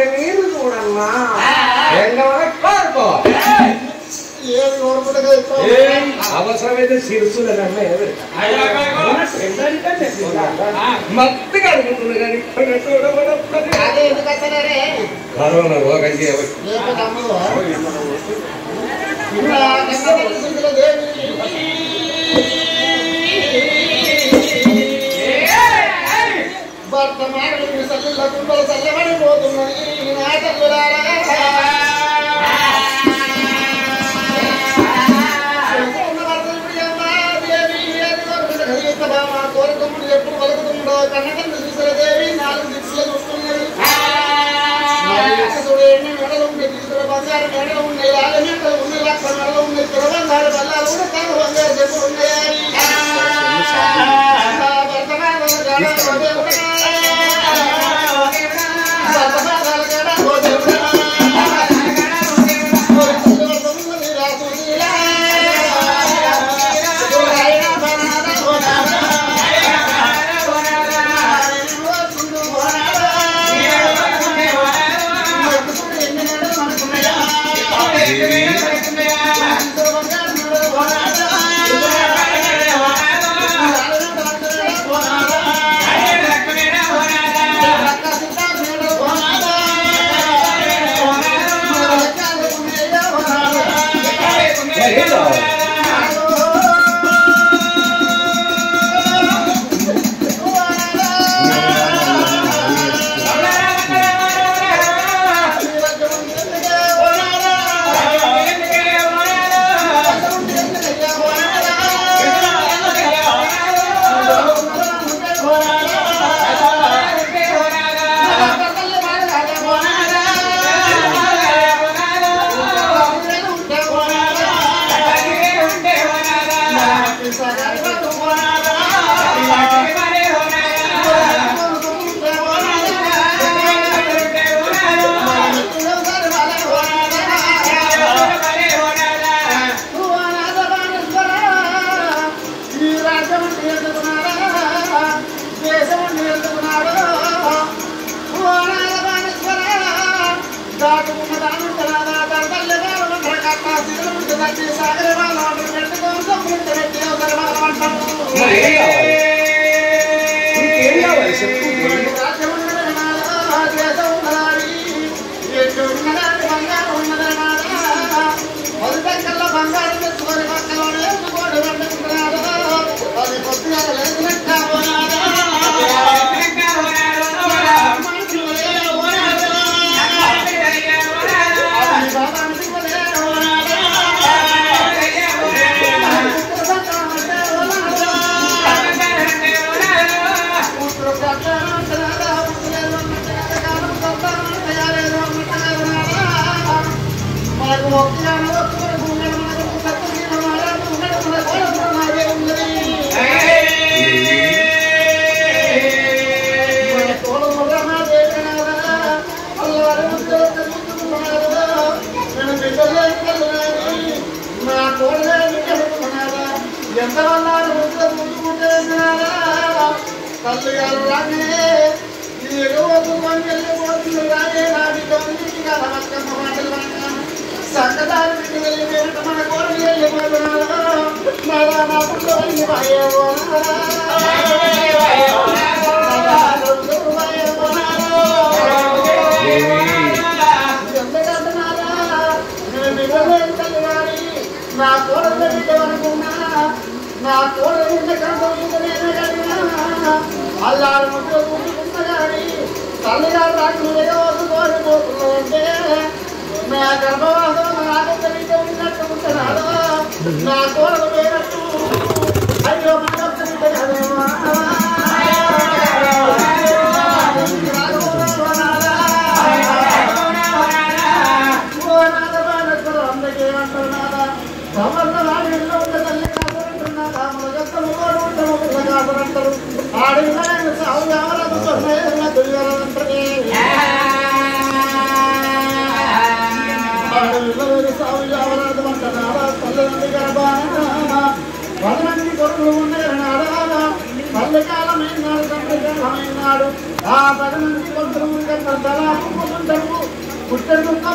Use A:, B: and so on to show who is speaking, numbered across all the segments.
A: నీరు చూడమ్మా అవసరమైతే శిరుసులనమ్మా మత్తుగా అనుకుంటున్నా కానీ కరోనా రోగం
B: వర్తమానం సల్లకుండా చల్లబడిపోతున్నాయి నా తల్లులారా కోరికముడు ఎప్పుడు పలుకుతుండో కన్నకన్ను చూసిన దేవి 4 దిక్కులు చూస్తున్నది ఎన్ని మెడలు ఉన్నాయి తీసుకున్న బంగారు మెడలు ఉన్నాయి రాళ్ళ మెడలు ఉన్నాయి లక్ష మెడలు ఉన్నాయి తిరుబంగారు బల్లాలు కూడా తన బంగారు చెప్పులు ఉన్నాయి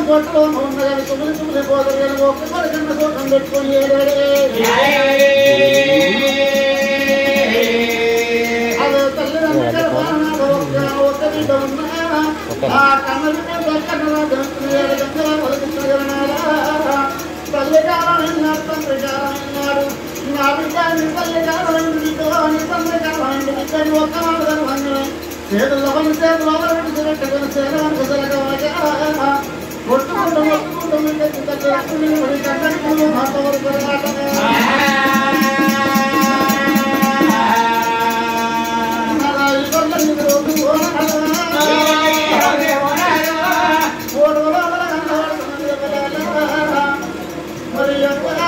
B: కొట్టలో ఉన్నదని తుమ్మిది పోతారు కానీ ఒక్కసారి కన్నా కోటం పెట్టుకొని అదే తల్లిదండ్రులు ఒక్క బిడ్డ ఉన్నా ఆ కన్న తల్లికాలం విన్నాడు తండ్రికాలం విన్నాడు నా బిడ్డాన్ని తల్లికాలం నీ తండ్రికాలం బిడ్డని ఒక్క మాట చేతుల్లో చేతులు పెట్టుకుని చేతులకు సెలగా కొట్టుకుంటూ కన్నడికి అంతవరకు మరి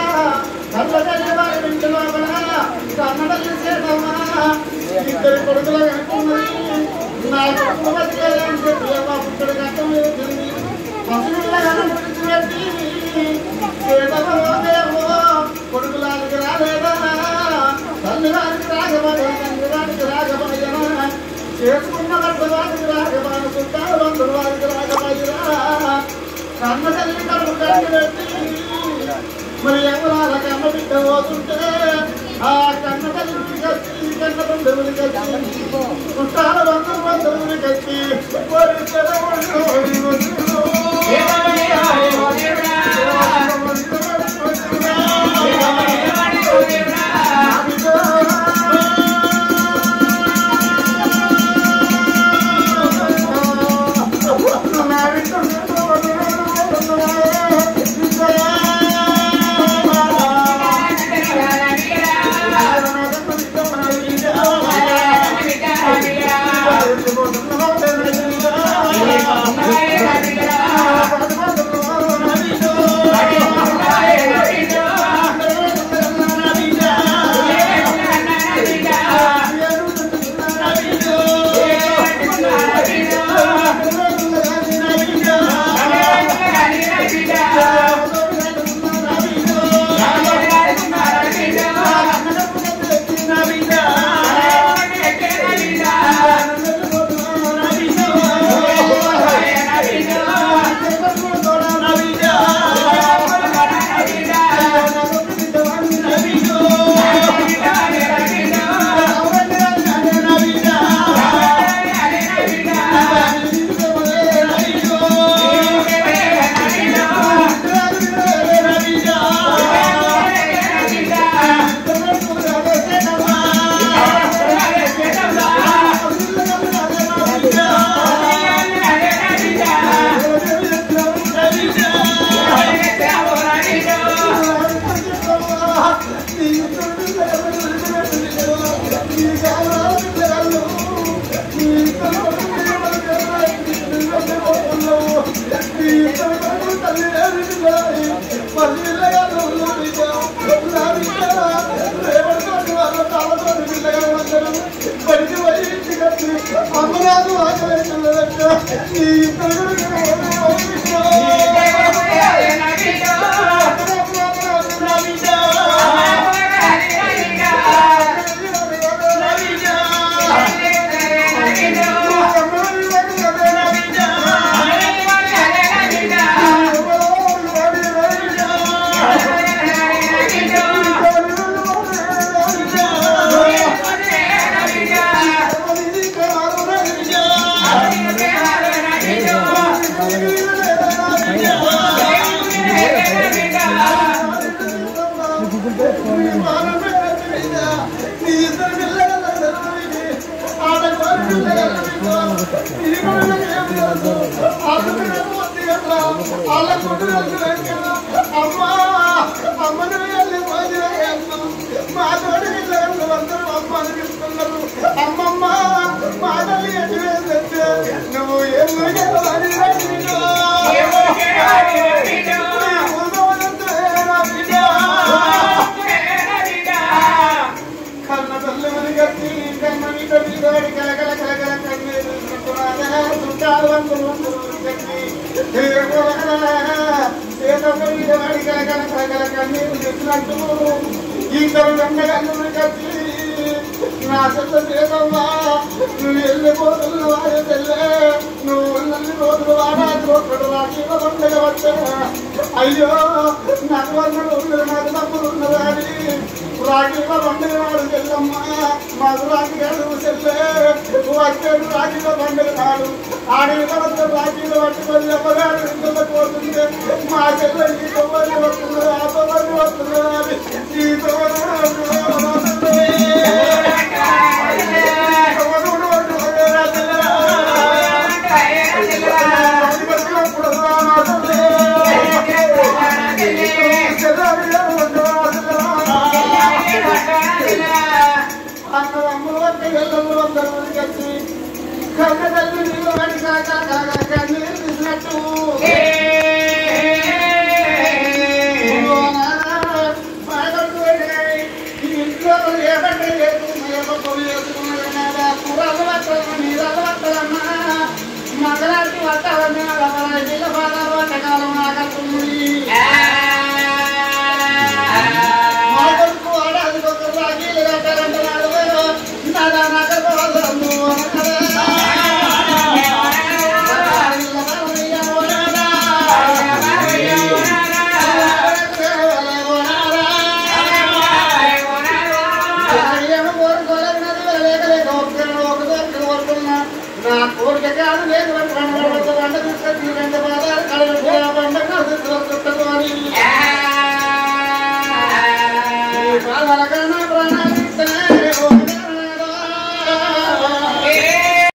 B: ఇంటిలో కన్నడల్లి చేద్దామా ఇద్దరు కొడుకులు అనుకున్నాయి నాకు పుట్టడు గట్టం వేసింది పసుపెట్టి కొడుకులానికి రాలేదా తల్లి వారికి రాగబడే తండ్రి వారికి రాగబడినా చేసుకున్న భర్త వారికి రాగబాన చుట్టాలు బంధువుల వారికి రాగబడిరా కన్న తల్లి కడుపు కట్టి పెట్టి మరి ఎవరాల కన్న బిడ్డ పోతుంటే ఆ కన్న తల్లిని కట్టి కన్న బంధువుని కట్టి చుట్టాల బంధువుని కట్టి నా చెల్ల లేదమ్మా నువ్వు వెళ్ళిపోతున్న వాడే తెల్లే నువ్వు నన్ను రోజులు వాడాది ఒకడు రాజీవ పండుగ వచ్చా అయ్యో నాకు వందలు ఉన్నది నాకు తప్పులు ఉన్నదా అని రాజీవ పండుగ నాడు చెల్లమ్మా మాకు రాజుగాడు చెల్లే వచ్చాడు రాజీవ పండుగ నాడు ఆడవిడ వద్ద రాజీవ పట్టుకొని అమ్మగారు ఇంట్లో పోతుంటే మా చెల్లెకి